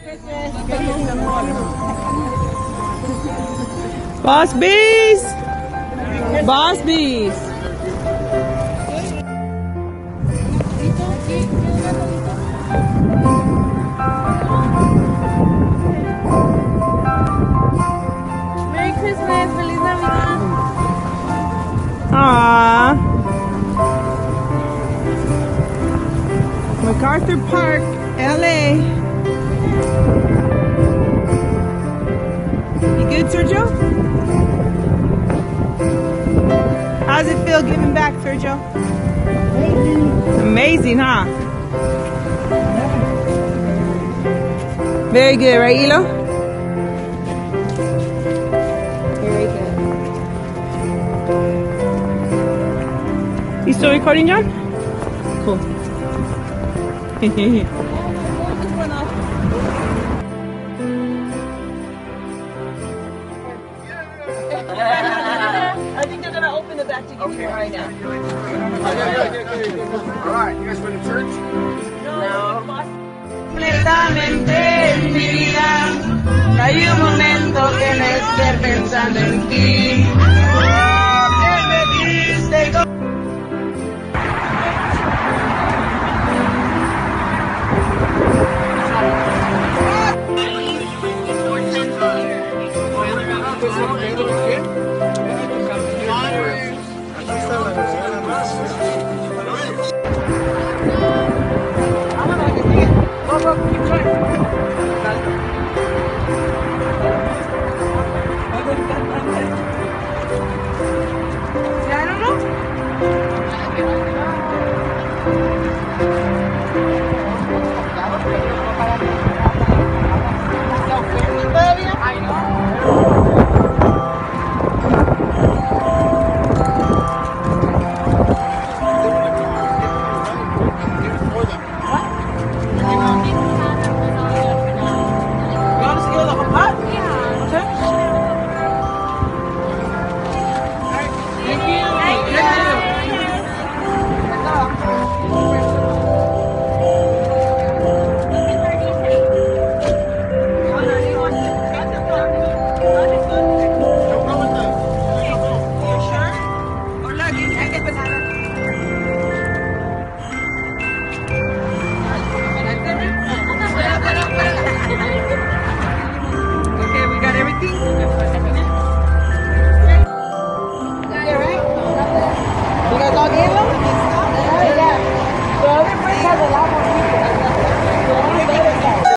Boss bees! Boss bees! Merry Christmas! Feliz Navidad! Aww. MacArthur Park, LA. You good, Sergio? How's it feel giving back, Sergio? Amazing, huh? Very good, right, Elo? Very good. You still recording, John? Cool. I think they're gonna open the back to give you right now. Alright, you guys went to church? No. Completamente en mi vida, hay un momento que me esté pensando en ti.